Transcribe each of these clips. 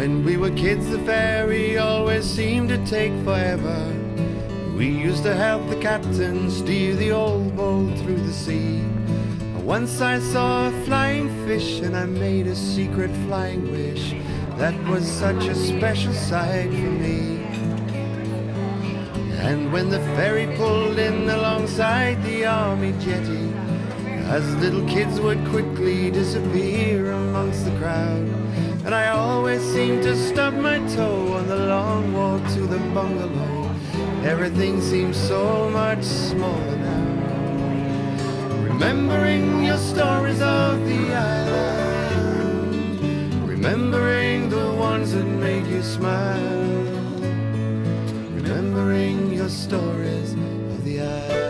When we were kids, the ferry always seemed to take forever. We used to help the captain steer the old boat through the sea. Once I saw a flying fish and I made a secret flying wish. That was such a special sight for me. And when the ferry pulled in alongside the army jetty, us little kids would quickly disappear amongst the crowd. And I always seemed to stub my toe on the long walk to the bungalow. Everything seems so much smaller now. Remembering your stories of the island, remembering the ones that made you smile, remembering your stories of the island.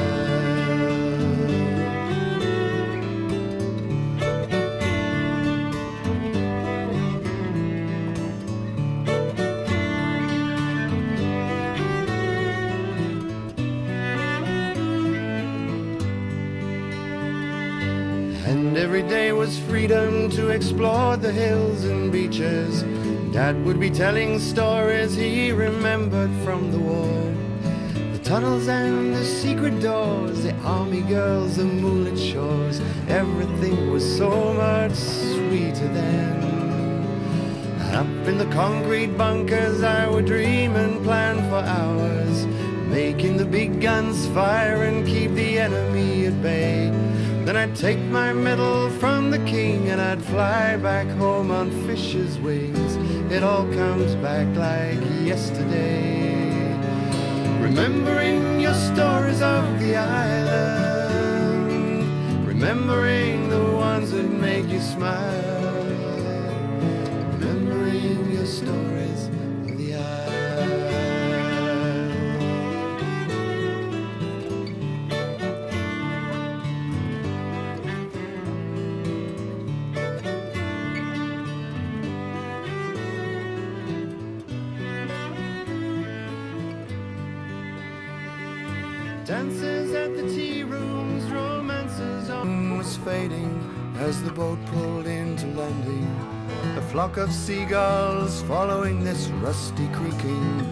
And every day was freedom to explore the hills and beaches. Dad would be telling stories he remembered from the war. The tunnels and the secret doors, the army girls, the moonlit shores. Everything was so much sweeter then. Up in the concrete bunkers I would dream and plan for hours, making the big guns fire and keep the enemy at bay. Then I'd take my medal from the king and I'd fly back home on fish's wings. It all comes back like yesterday. Remembering your stories of the island, remembering the ones that make you smile, remembering your stories of the island. Dances at the tea rooms, romances on was fading as the boat pulled into landing. A flock of seagulls following this rusty creaking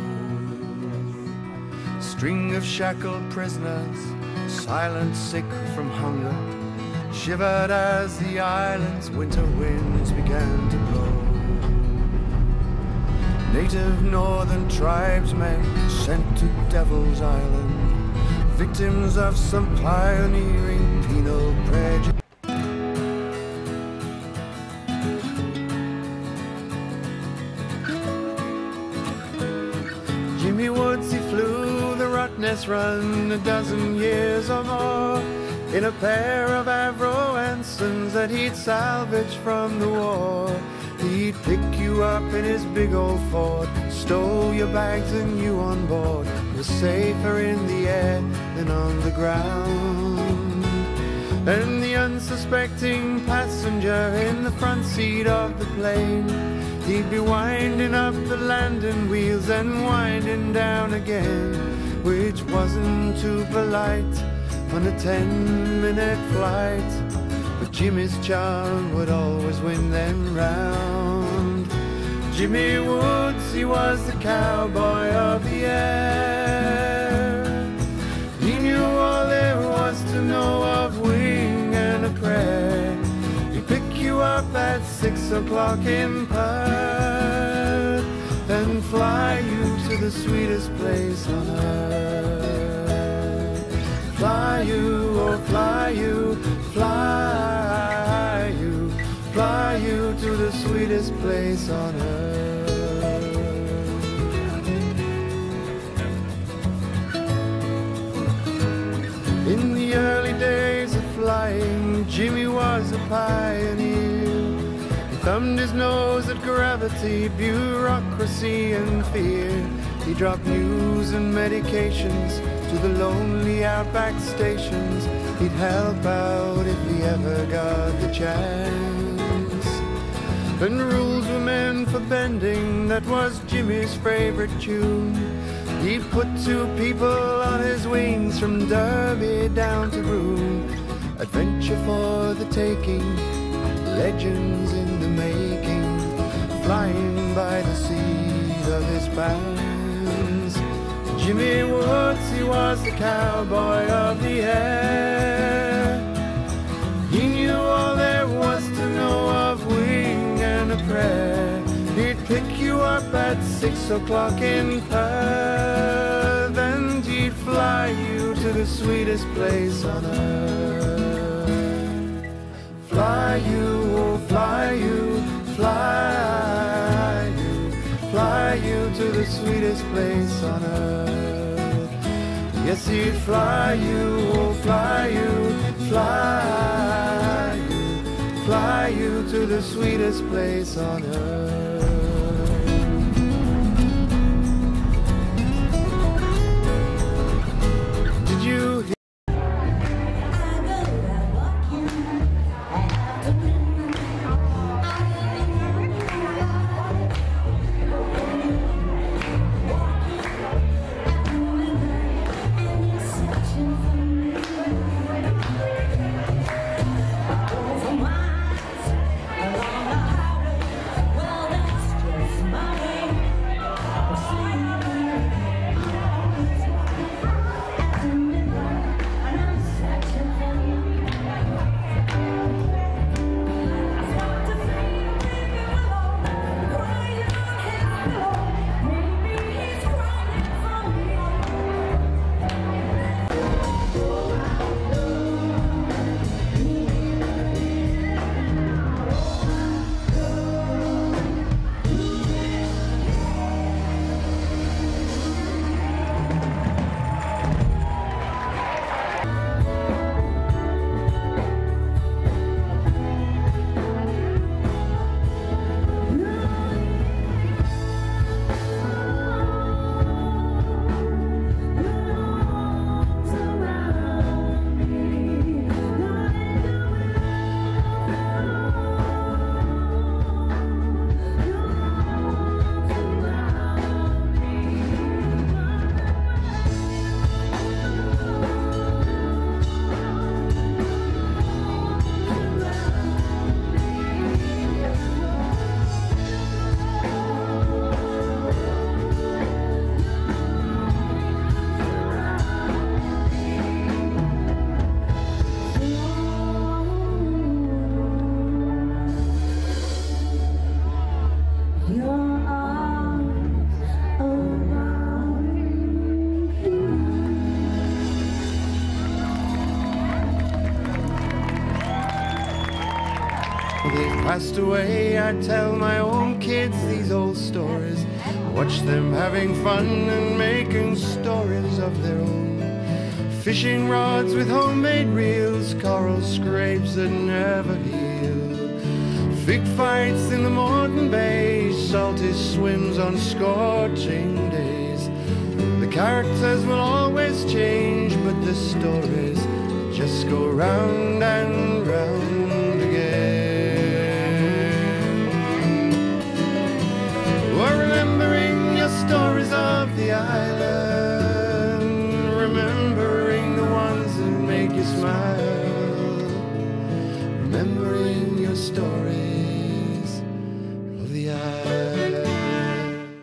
boat. String of shackled prisoners, silent, sick from hunger, shivered as the island's winter winds began to blow. Native northern tribesmen sent to Devil's Island, victims of some pioneering penal prejudice. Jimmy Woods, he flew the Rottnest run a dozen years or more in a pair of Avro Ansons that he'd salvaged from the war. He'd pick you up in his big old Ford, stow your bags and you on board. You're safer in the air than on the ground. And the unsuspecting passenger in the front seat of the plane, he'd be winding up the landing wheels and winding down again, which wasn't too polite on a 10-minute flight. But Jimmy's charm would always win them round. Jimmy Woods, he was the cowboy of the air. He knew all there was to know of wing and a prayer. He'd pick you up at 6 o'clock in Perth and fly you to the sweetest place on earth. Fly you, oh fly you, fly you, fly you to the sweetest place on earth. In the early days of flying, Jimmy was a pioneer. He thumbed his nose at gravity, bureaucracy and fear. He dropped news and medications to the lonely outback stations. He'd help out if he ever got the chance. And rules were meant for bending, that was Jimmy's favorite tune. He'd put 2 people on his wings from Derby down to Broome. Adventure for the taking, legends in the making. flying by the seat of his pants. Jimmy Woods, he was the cowboy of the air. He knew all there was to know of wing and a prayer. He'd pick you up at 6 o'clock in Perth, and he'd fly you to the sweetest place on earth. Fly you, oh fly you, fly you, fly you to the sweetest place on earth. Yes, he'd fly you, oh fly you, fly you, fly you to the sweetest place on earth. Did you hear? They've passed away, I tell my own kids these old stories. Watch them having fun and making stories of their own. Fishing rods with homemade reels, coral scrapes that never heal. Fig fights in the Moreton Bay, salty swims on scorching days. The characters will always change, but the stories just go round and round again. Remembering your stories of the island, remembering the ones that made you smile, remembering your stories.